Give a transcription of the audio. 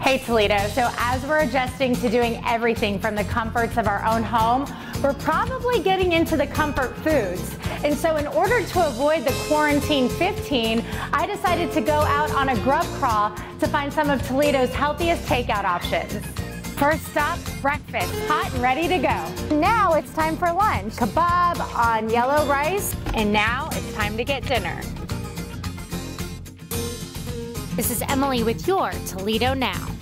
Hey Toledo, so as we're adjusting to doing everything from the comforts of our own home, we're probably getting into the comfort foods. And so in order to avoid the quarantine 15, I decided to go out on a grub crawl to find some of Toledo's healthiest takeout options. First stop, breakfast, hot and ready to go. Now it's time for lunch. Kebab on yellow rice, and now it's time to get dinner. This is Emily with your Toledo Now.